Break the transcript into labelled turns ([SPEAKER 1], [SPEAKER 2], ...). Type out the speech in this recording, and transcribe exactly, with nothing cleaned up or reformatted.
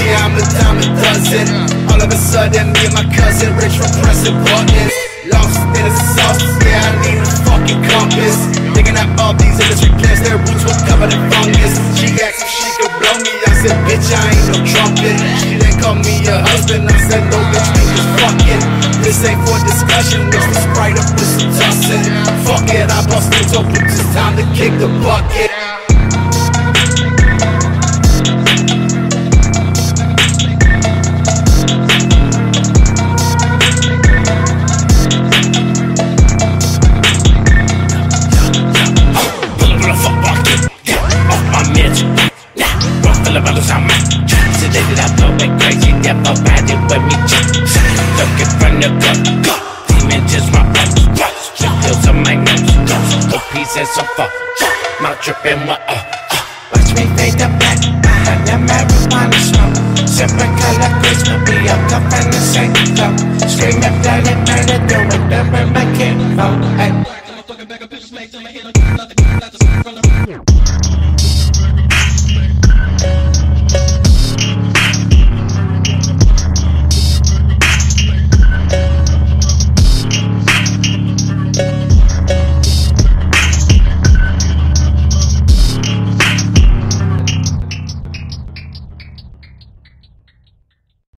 [SPEAKER 1] See, I'm a dime a dozen. All of a sudden, me and my cousin rich from pressing buttons. Lost in the sauce, yeah, I need a fucking compass. Thinking that all these industry plants, their roots were covered in fungus. She asked if she could blow me, I said, bitch, I ain't no trumpet. She then called me a husband, I said, no, bitch, we just fucking. This ain't for discussion, mix the Sprite up with some tussin'. Fuck it, I bust things open, it's time to kick the bucket.
[SPEAKER 2] Sedated, I go back crazy, never ride it with me. Looking from the gut, demon just my blood. Strip pills on my nose, no pieces of fuck. Mouth dripping with uh, uh. Watch me fade to black behind the marijuana smoke. Sipping color grades, but we all cup in the same flow. Screaming bloody murder, doing the rhythm, I can't vote.